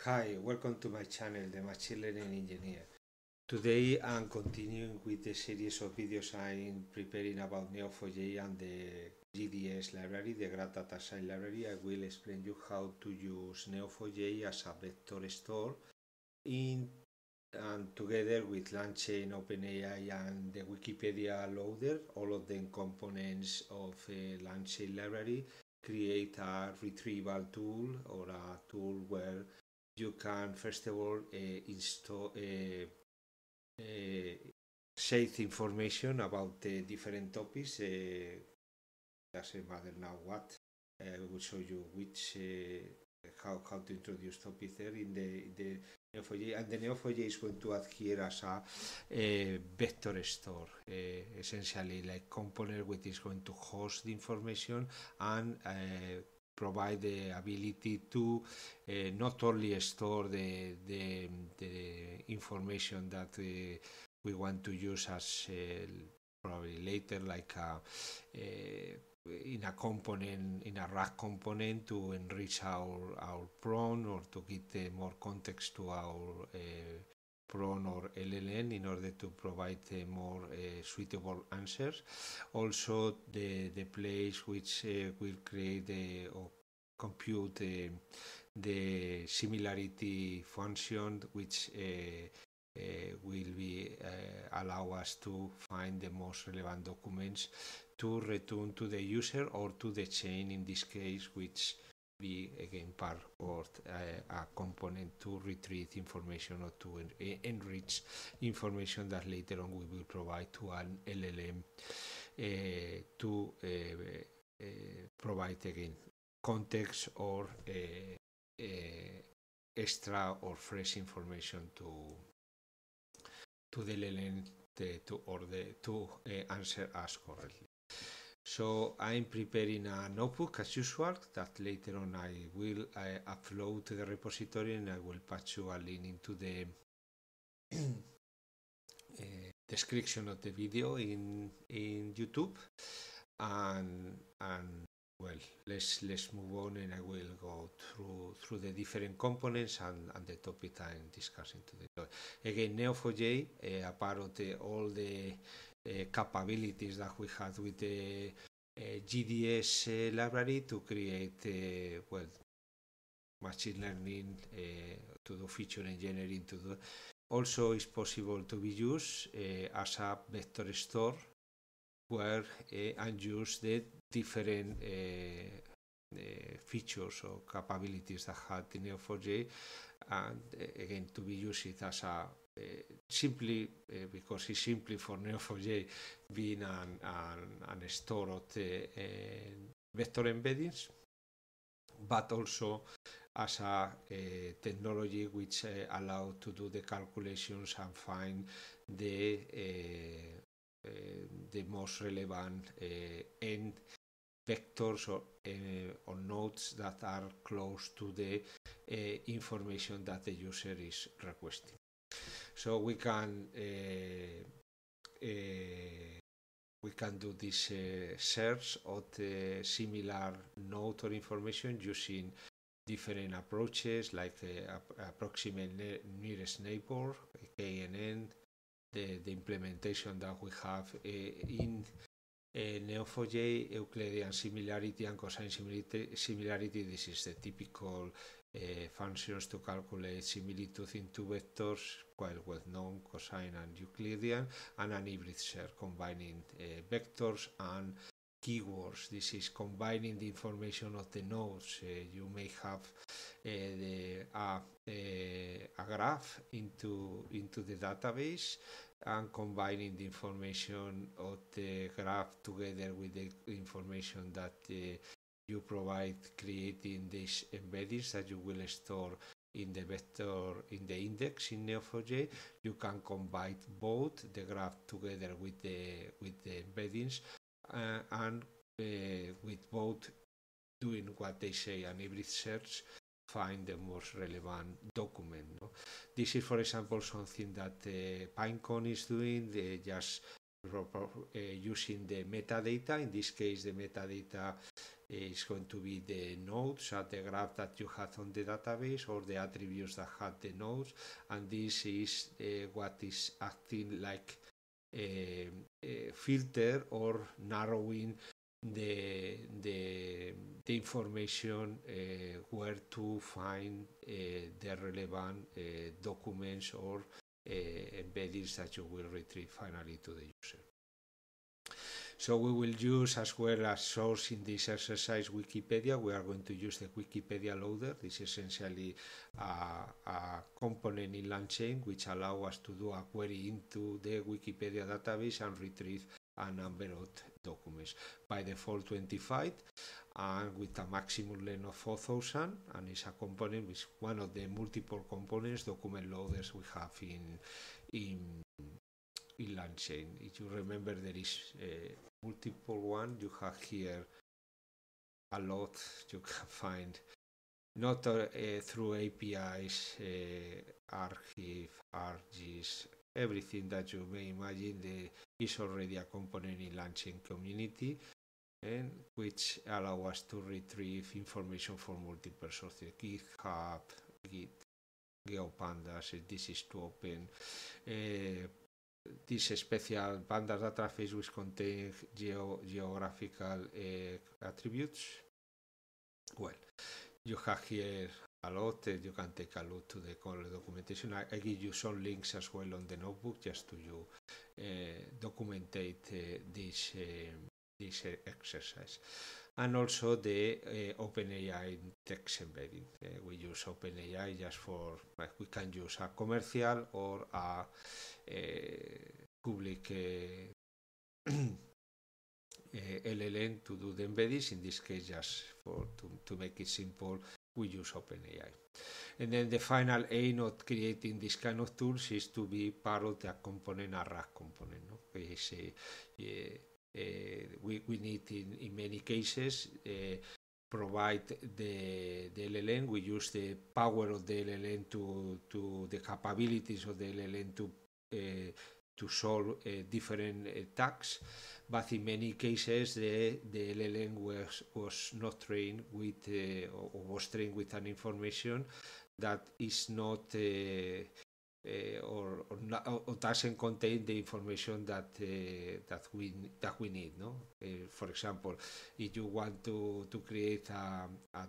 Hi, welcome to my channel, The Machine Learning Engineer. Today I'm continuing with the series of videos I'm preparing about Neo4j and the GDS library, the Graph Data Science library. I will explain you how to use Neo4j as a vector store in and together with LangChain, OpenAI and the Wikipedia loader, all of them components of a LangChain library, create a retrieval tool or a tool where you can first of all install share information about the different topics. Doesn't matter now what. I will show you which how to introduce topics there in the Neo4j, and the Neo4j is going to act here as a vector store, essentially like component which is going to host the information and provide the ability to not only store the information that we want to use as probably later like in a component, in a rack component to enrich our prompt or to give more context to our prompt or LLM in order to provide more suitable answers. Also the place which will create or compute the similarity function which will be allow us to find the most relevant documents to return to the user or to the chain in this case, which be again part of a component to retrieve information or to enrich information that later on we will provide to an LLM to provide again context or extra or fresh information to the LLM to answer us correctly. So I'm preparing a notebook as usual that later on I will upload to the repository, and I will patch you a link into the description of the video in YouTube. And well, let's move on, and I will go through the different components and the topic I'm discussing today. Again, Neo4j, apart of all the capabilities that we had with the GDS library to create well, machine learning, to do feature engineering, to do also is possible to be used as a vector store where and use the different features or capabilities that had in Neo4j, and again to be used it as a simply because it's simply for Neo4j being an store of the vector embeddings, but also as a technology which allow to do the calculations and find the most relevant end vectors or nodes that are close to the information that the user is requesting. So we can do this search of the similar node or information using different approaches like approximate nearest neighbor, KNN, the implementation that we have in Neo4j, Euclidean similarity and cosine similarity. This is the typical functions to calculate similitude in two vectors, quite well known, cosine and Euclidean, and an hybrid search combining vectors and keywords. This is combining the information of the nodes. You may have a graph into the database and combining the information of the graph together with the information that you provide, creating these embeddings that you will store in the vector, in the index in Neo4j. You can combine both the graph together with the embeddings and with both doing what they say an hybrid search, find the most relevant document. No? This is, for example, something that Pinecone is doing. They just using the metadata. In this case, the metadata is going to be the nodes at the graph that you have on the database, or the attributes that have the nodes, and this is what is acting like a filter or narrowing the information where to find the relevant documents or embeddings that you will retrieve finally to the user. So we will use, as well as source in this exercise, Wikipedia. We are going to use the Wikipedia loader. This is essentially a component in LangChain which allows us to do a query into the Wikipedia database and retrieve a number of documents. By default 25, and with a maximum length of 4,000, and it's a component with one of the multiple components, document loaders, we have in LangChain. If you remember, there is multiple one. You have here a lot you can find, not through APIs, Archive, ArcGIS, everything that you may imagine is already a component in LangChain community, and which allow us to retrieve information from multiple sources. GitHub, Git, GeoPandas, this is to open this special pandas database which contains geographical attributes. Well, you have here a lot. You can take a look to the core documentation. I give you some links as well on the notebook just to you documentate this exercise. And also the OpenAI text embedding. We use OpenAI just for, we can use a commercial or a public LLM to do the embeddings. In this case, just to make it simple, we use OpenAI. And then the final aim of creating this kind of tools is to be part of the component, a RAG component. No? We need in many cases provide the LLM. We use the power of the LLM to the capabilities of the LLM to solve different tasks, but in many cases the LLM was not trained with or was trained with an information that is not or doesn't contain the information that we need. No, for example, if you want to create a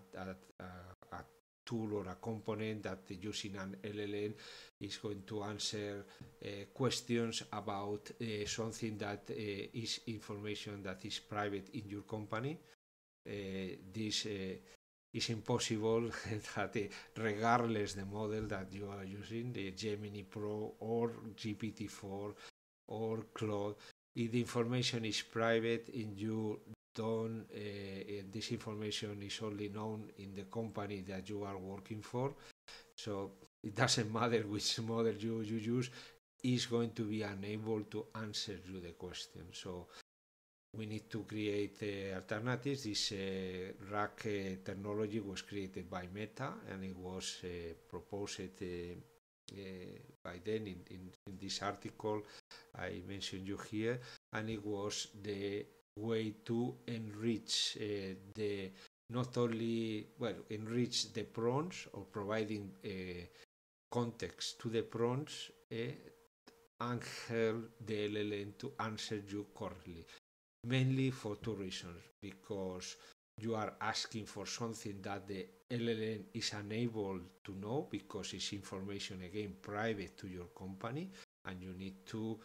tool or a component that using an LLM is going to answer questions about something that is information that is private in your company, this is impossible that regardless the model that you are using, the Gemini Pro or GPT-4 or Claude, if the information is private and you don't, this information is only known in the company that you are working for, so it doesn't matter which model you use, is going to be unable to answer you the question. So we need to create alternatives. This RAG technology was created by Meta, and it was proposed by them in this article I mentioned you here, and it was the way to enrich not only enrich the prompts or providing context to the prompts and help the LLM to answer you correctly. Mainly for two reasons: because you are asking for something that the LLM is unable to know because it's information, again, private to your company, and you need to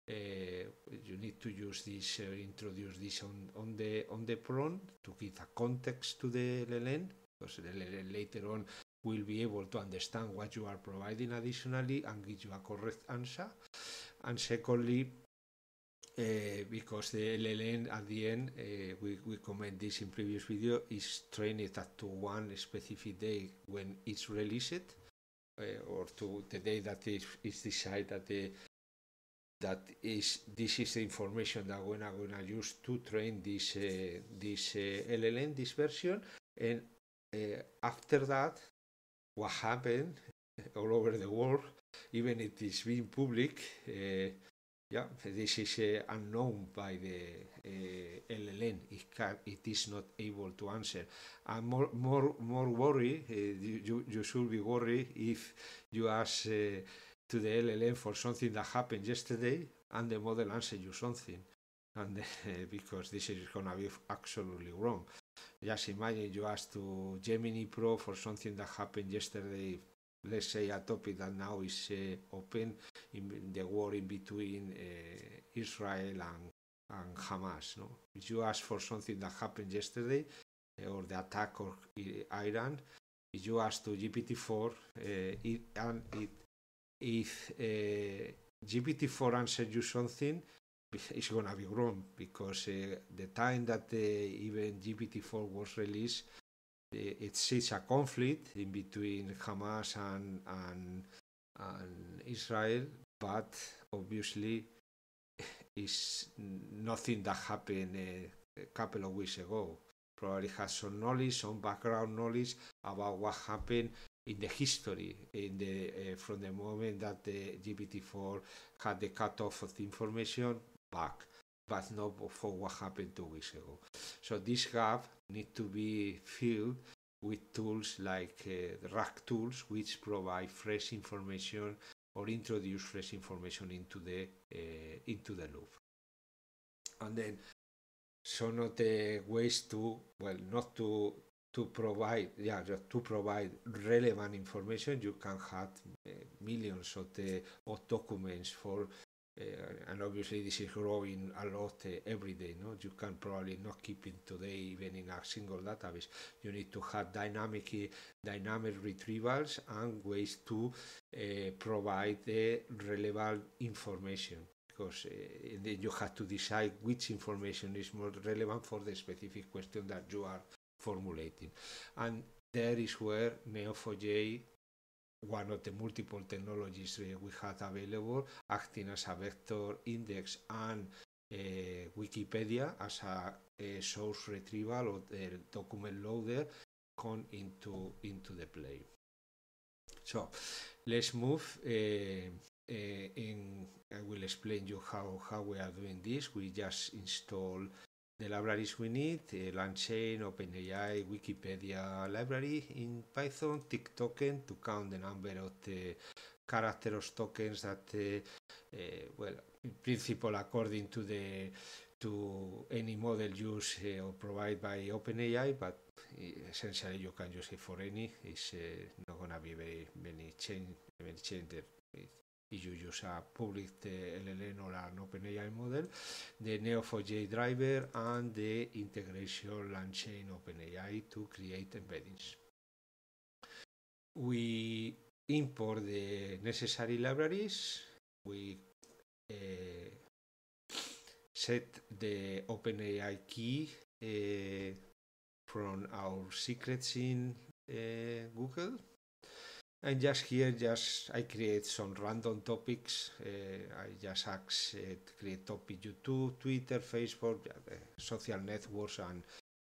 use this, introduce this on the prompt to give a context to the LLM, because the LLM later on will be able to understand what you are providing additionally and give you a correct answer. And secondly, because the LLM at the end, we comment this in previous video, is trained up to one specific day when it's released, or to the day that it's decided this is the information that we're going to use to train this LLM, this version. And after that, what happened all over the world, even if it's being public, Yeah, this is unknown by the LLM. It is not able to answer. And more worry. You should be worried if you ask to the LLM for something that happened yesterday, and the model answers you something, and because this is gonna be absolutely wrong. Just imagine you ask to Gemini Pro for something that happened yesterday. Let's say a topic that now is open in the war in between Israel and Hamas. No? If you ask for something that happened yesterday or the attack of Iran, if you ask to GPT-4, if GPT-4 answers you something, it's gonna be wrong because the time that even GPT-4 was released, it sees a conflict in between Hamas and Israel, but obviously it's nothing that happened a couple of weeks ago. Probably has some knowledge, some background knowledge about what happened in the history, in the from the moment that the GPT-4 had the cutoff of the information back, but not for what happened 2 weeks ago. So this gap needs to be filled with tools like RAG tools, which provide fresh information or introduce fresh information into the loop. And then some of the ways to, well, not to provide, just to provide relevant information. You can have millions of documents for and obviously this is growing a lot every day. No, you can probably not keep it today even in a single database. You need to have dynamic retrievals and ways to provide the relevant information, because then you have to decide which information is more relevant for the specific question that you are formulating. And there is where Neo4j, one of the multiple technologies we had available, acting as a vector index and Wikipedia as a source retrieval or the document loader, come into the play. So let's move. I will explain you how we are doing this. We just install the libraries we need, LangChain, OpenAI, Wikipedia library in Python, tick token to count the number of the characters tokens that, well, in principle, according to any model used or provided by OpenAI, but essentially you can use it for any. It's not going to be very many change there. If you use a public LLM or an OpenAI model, the Neo4j driver and the integration LangChain OpenAI to create embeddings. We import the necessary libraries. We set the OpenAI key from our secrets in Google. And just here, I create some random topics. I just ask to create topic YouTube, Twitter, Facebook, social networks, and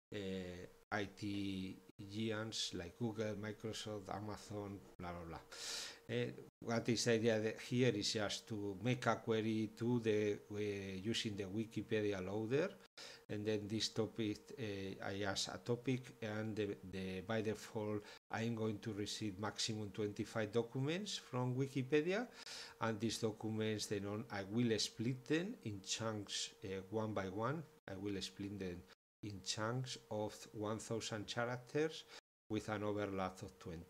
IT giants like Google, Microsoft, Amazon, blah, blah, blah. What is the idea here is just to make a query to using the Wikipedia loader. And then this topic, I ask a topic, and by default, I'm going to receive maximum 25 documents from Wikipedia. And these documents, then I will split them in chunks one by one. I will split them in chunks of 1,000 characters with an overlap of 20.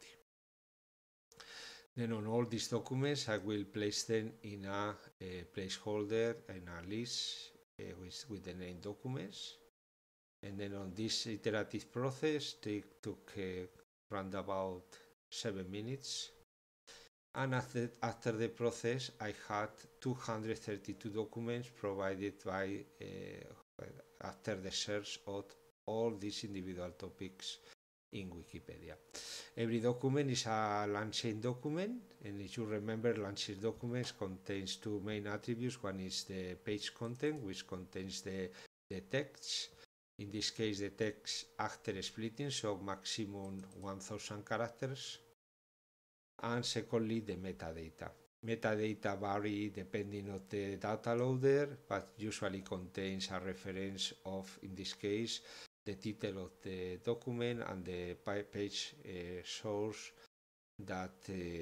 Then on all these documents, I will place them in a placeholder in a list with the name documents. And then on this iterative process, took around about 7 minutes. And after the process, I had 232 documents provided by after the search of all these individual topics in Wikipedia. Every document is a LangChain document, and if you remember, LangChain documents contains two main attributes. One is the page content, which contains the text. In this case, the text after splitting, so maximum 1,000 characters. And secondly, the metadata. metadata vary depending on the data loader, but usually contains a reference of, in this case, the title of the document and the page source that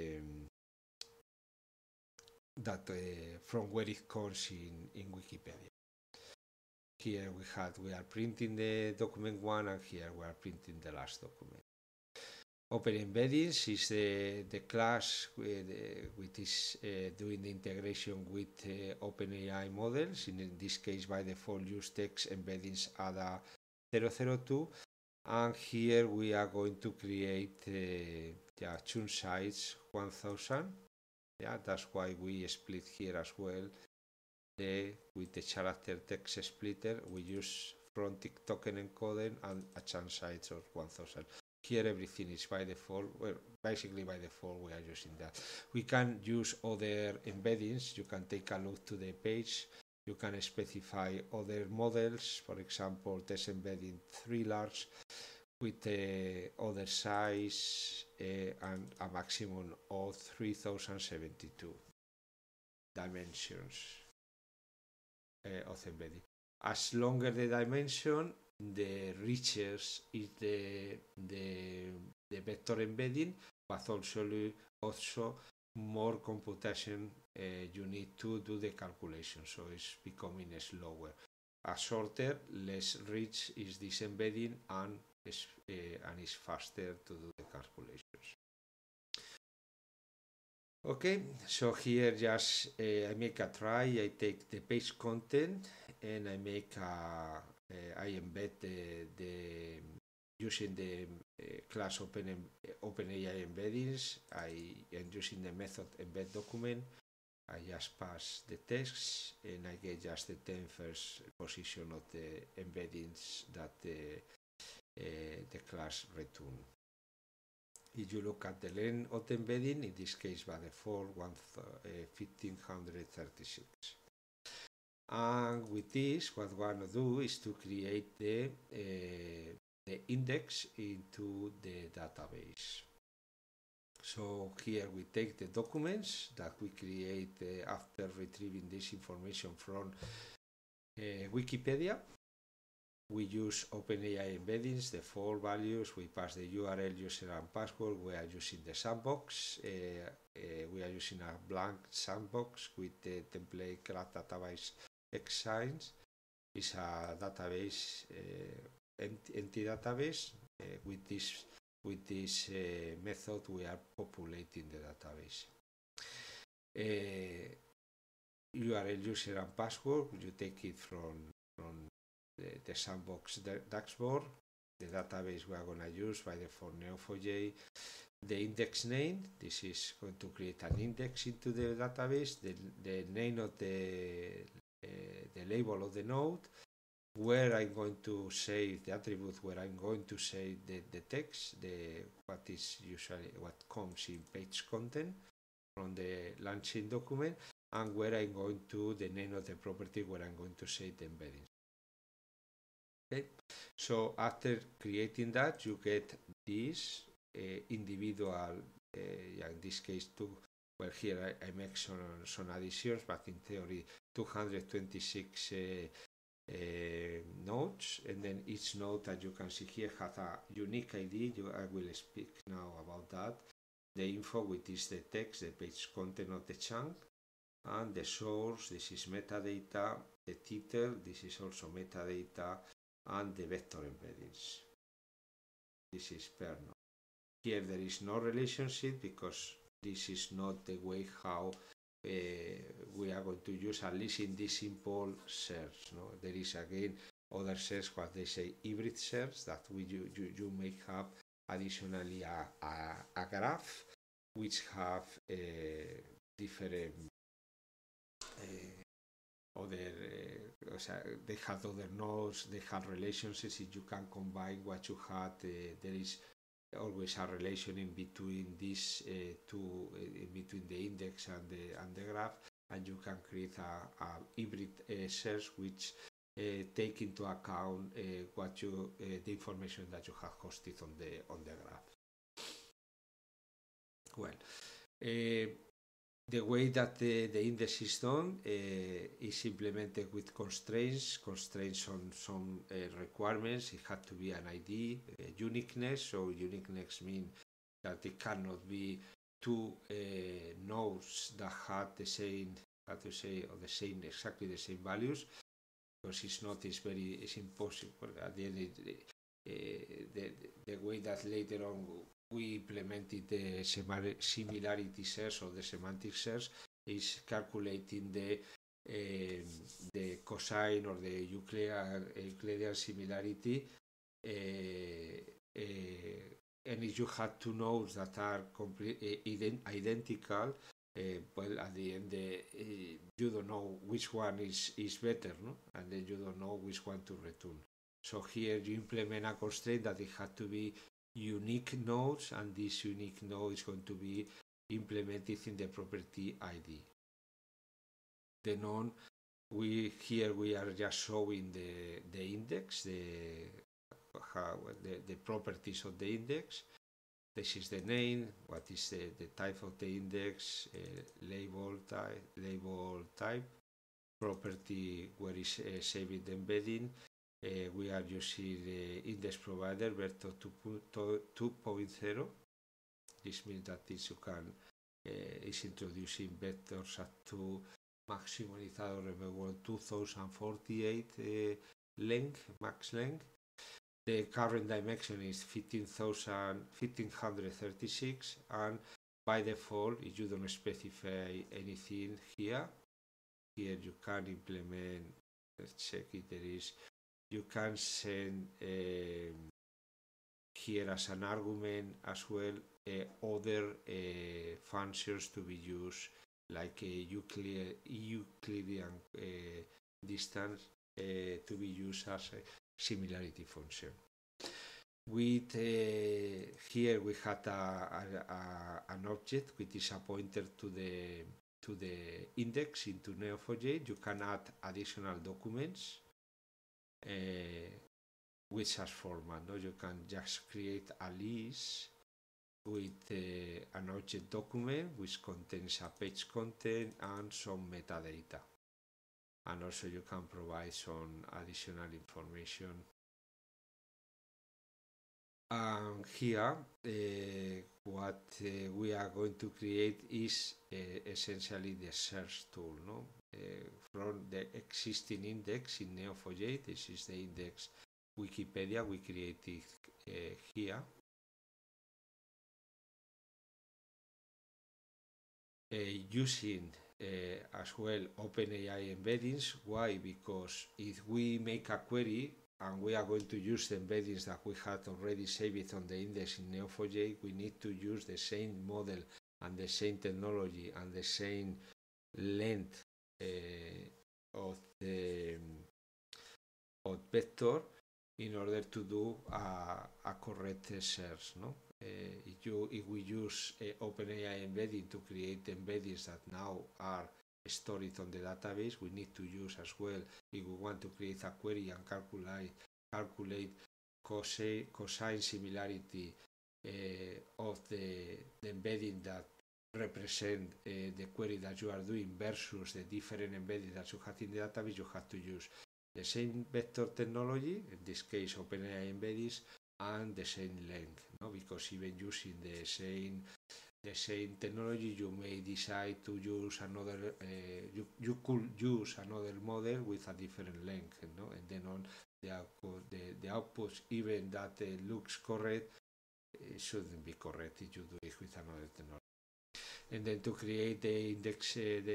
from where it comes in Wikipedia. Here we are printing the document 1, and here we are printing the last document. Open Embeddings is the class which is doing the integration with OpenAI models. In this case, by default, use text embeddings ADA 002. And here we are going to create tune size 1000. Yeah, that's why we split here as well. With the character text splitter, we use frontic token encoding and a chunk size of 1000. Here everything is by default. Well, basically by default we are using that. We can use other embeddings. You can take a look to the page. You can specify other models, for example, test embedding 3 large with other size and a maximum of 3072 dimensions of embedding. As longer the dimension, the richer is the vector embedding, but also more computation you need to do the calculation, so it's becoming slower. A shorter, less rich is this embedding, and it's faster to do the calculations. Okay, so here just I make a try. I take the page content and I make I embed the using the class OpenAI embeddings. I am using the method embed document. I just pass the text and I get just the 10th position of the embeddings that the class return. If you look at the length of the embedding, in this case by default 1536. And with this, what we want to do is to create the index into the database. So here we take the documents that we create after retrieving this information from Wikipedia. We use OpenAI embeddings, the 4 values. We pass the URL, user, and password. We are using the sandbox. We are using a blank sandbox with the template graph database XScience. It's a database, empty database. With this method, we are populating the database. URL, user, and password. You take it from the sandbox dashboard. The database we are going to use by default Neo4j. The index name, this is going to create an index into the database. The name of the label of the node, where I'm going to save the attribute, where I'm going to save the text, what comes in page content from the launching document, and where I'm going to the name of the property where I'm going to save the embedding. Okay, so after creating that, you get this individual, in this case, well, here I make some additions, but in theory, 226 nodes, and then each node that you can see here has a unique ID. I will speak now about that. The info, which is the text, the page content of the chunk, and the source, this is metadata, the title, this is also metadata, and the vector embeddings. This is per node. Here there is no relationship because this is not the way how we are going to use, at least in this simple search. No? There is again other search, what they say hybrid search, that you may have additionally a graph which have different they have other nodes, they have relationships. If you can combine what you had, there is always a relation in between these two, in between the index and the graph, and you can create a hybrid search which take into account the information that you have hosted on the graph. Well, The way that the index is done is implemented with constraints on some requirements. It had to be an ID, uniqueness. So uniqueness means that it cannot be two nodes that have the same, how to say, or exactly the same values, because it's impossible. At the end, the way that later on we implemented the similarity search or the semantic search is calculating the cosine or the Euclidean similarity, and if you have two nodes that are identical, well, at the end you don't know which one is better, no? And then you don't know which one to return. So here you implement a constraint that it had to be unique nodes, and this unique node is going to be implemented in the property ID. Then on, we are just showing the index, the properties of the index. This is the name, what is the type of the index, label type, property where is saving the embedding. We are using the index provider Vector 2.0. This means that you can is introducing vectors up to maximalizado, remember, 2048 max length. The current dimension is 1536, and by default, if you don't specify anything here you can implement, let's check if there is, you can send here as an argument as well other functions to be used, like a Euclidean distance to be used as a similarity function. With here we had an object which is a pointer to the index into Neo4j. You can add additional documents with such format. No? You can just create a list with an object document which contains a page content and some metadata. And also you can provide some additional information. And here what we are going to create is essentially the search tool, no? From the existing index in Neo4j. This is the index Wikipedia we created here. Using as well OpenAI embeddings. Why? Because if we make a query and we are going to use the embeddings that we had already saved on the index in Neo4j, we need to use the same model and the same technology and the same length of vector in order to do a correct search, no? If we use OpenAI embedding to create embeddings that now are stored on the database, we need to use as well, if we want to create a query and calculate cosine similarity of the embedding that represent the query that you are doing versus the different embeddings that you have in the database, you have to use the same vector technology, in this case OpenAI embeddings, and the same length, no? Because even using the same technology, you may decide to use another. You could use another model with a different length, no? And then on the output, even that looks correct, it shouldn't be correct if you do it with another technology. And then to create the index,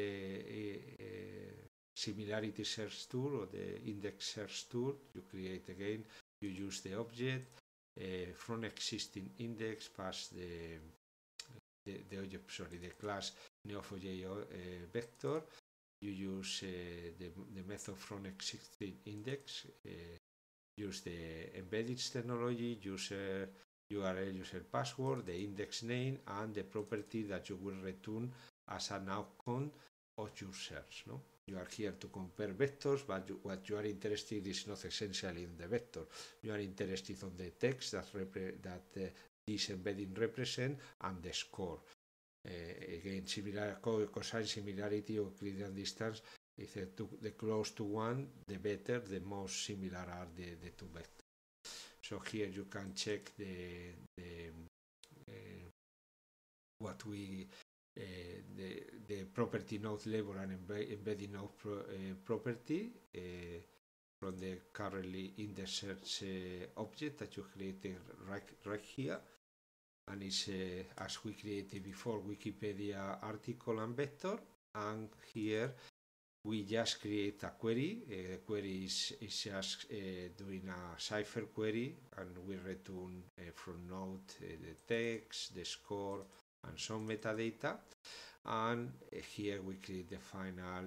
similarity search tool or the index search tool, you create again. You use the object from existing index pass the object, sorry, the class Neo4j vector. You use the method from existing index. Use the embedded technology, user URL, user password, the index name, and the property that you will return as an outcome of your search. No, you are here to compare vectors, but what you are interested in is not essentially in the vector. You are interested on the text that this embedding represent and the score. again, similar cosine similarity or Euclidean distance. If the close to one, the better, the most similar are the two vectors. So here you can check what we the property node label and embedding node property from the currently in the search object that you created right here, and it's as we created before, Wikipedia article and vector, and here we just create a query. The query is just doing a cipher query, and we return from node the text, the score, and some metadata. And here we create the final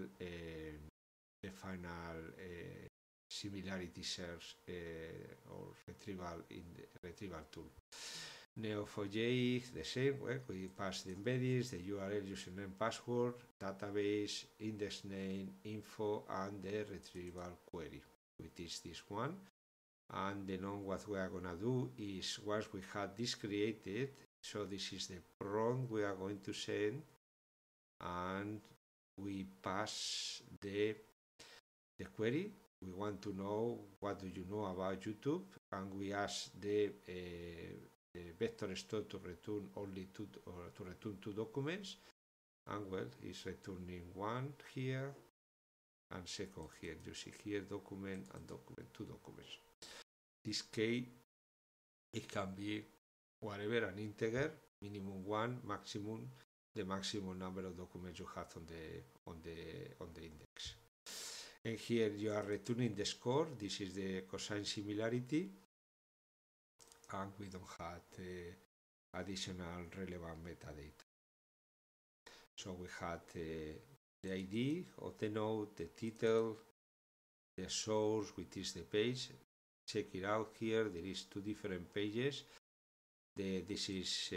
similarity search or retrieval in the retrieval tool. Neo4j is the same. Well, we pass the embeddings, the URL, username, password, database, index name, info, and the retrieval query, which is this one. And then what we are gonna do is, once we have this created, so this is the prompt we are going to send, and we pass the query. We want to know what do you know about YouTube, and we ask the vector store to return only two, or to return two documents, and well, it's returning one here and second here. You see here document and document, two documents. This case, it can be whatever, an integer, minimum one, maximum the maximum number of documents you have on the index. And here you are returning the score. This is the cosine similarity, and we don't have additional relevant metadata. So we had the ID of the node, the title, the source, which is the page. Check it out here. There is two different pages. This is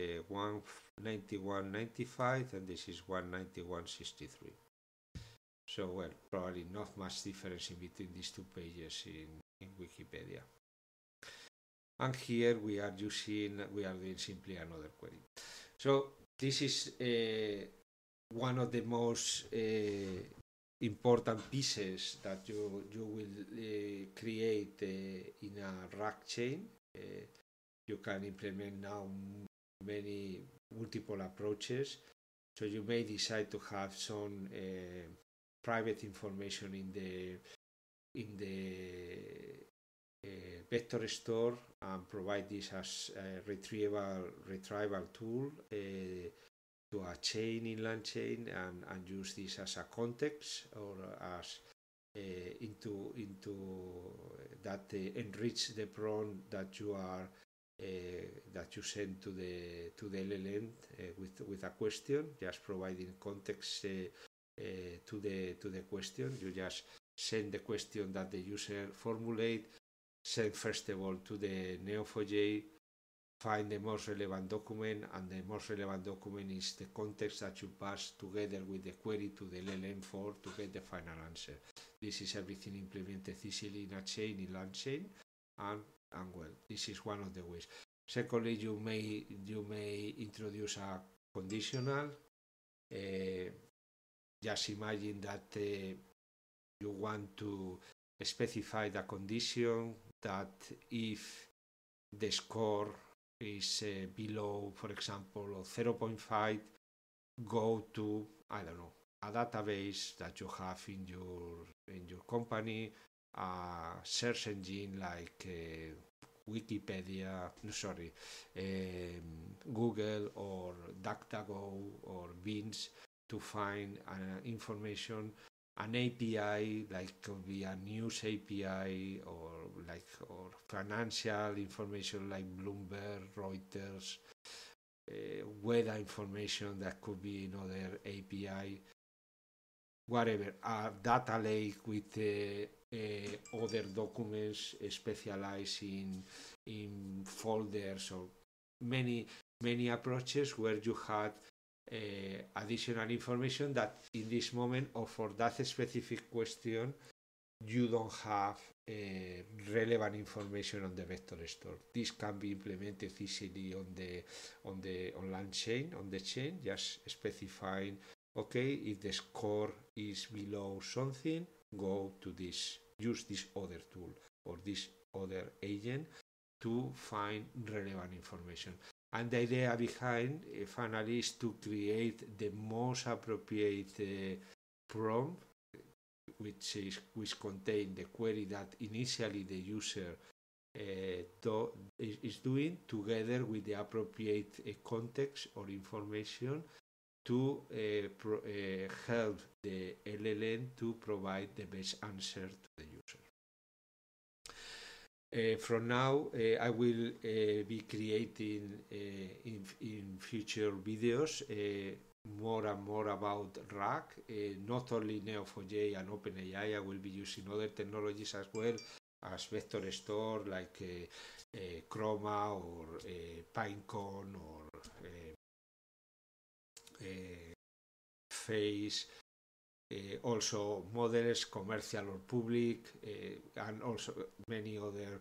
191.95 and this is 191.63. So, well, probably not much difference in between these two pages in Wikipedia. And here we are doing simply another query. So this is one of the most important pieces that you will create in a RAG chain. You can implement now multiple approaches. So you may decide to have some private information in the vector store and provide this as a retrieval tool to a chain, inline chain, and use this as a context or as into that enrich the prompt that you are that you send to the LLM with a question, just providing context to the question. You just send the question that the user formulate, send first of all to the Neo4j, find the most relevant document, and the most relevant document is the context that you pass together with the query to the LLM4 to get the final answer. This is everything implemented easily in a chain, inline chain, and well, this is one of the ways. Secondly, you may introduce a conditional. Just imagine that you want to specify the condition that if the score is below, for example, 0.5, go to, I don't know, a database that you have in your company, a search engine like Wikipedia, Google or DuckDuckGo or Bing to find information, an API like could be a news API or financial information like Bloomberg, Reuters, weather information that could be another API, whatever, a data lake with other documents specialized in folders, or many approaches where you had additional information that in this moment or for that specific question you don't have relevant information on the vector store. This can be implemented easily on the online chain, on the chain, just specifying, okay, if the score is below something, go to this, use this other tool or this other agent to find relevant information. And the idea behind finally is to create the most appropriate prompt which contain the query that initially the user is doing, together with the appropriate context or information to help the LLM to provide the best answer to the user. From now, I will be creating in future videos more and more about RAG, not only Neo4j and OpenAI. I will be using other technologies as well as vector store like Chroma or Pinecone or Face, also models, commercial or public, and also many other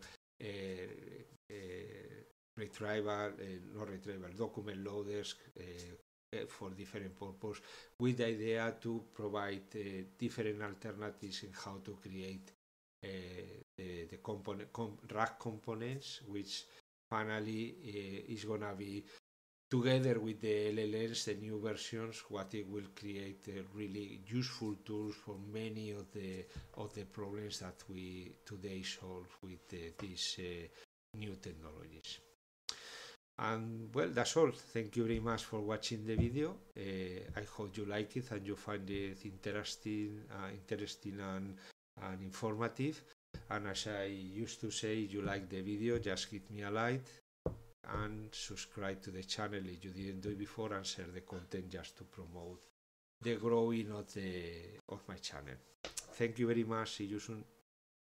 document loaders for different purposes, with the idea to provide different alternatives in how to create the RAG components, which finally is going to be, together with the LLMs, the new versions, what it will create really useful tools for many of the problems that we today solve with these new technologies. And well, that's all. Thank you very much for watching the video. I hope you like it and you find it interesting and informative. And as I used to say, if you like the video, just give me a like and subscribe to the channel if you didn't do it before, and share the content just to promote the growing of my channel. Thank you very much. See you soon.